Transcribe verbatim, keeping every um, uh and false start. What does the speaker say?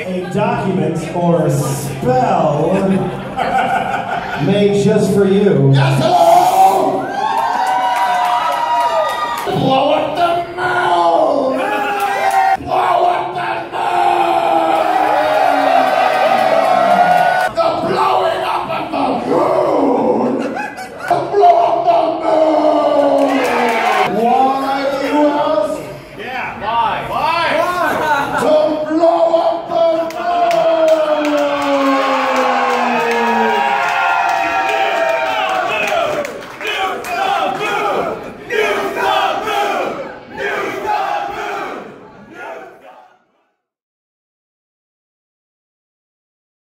a document or spell made just for you. Yes,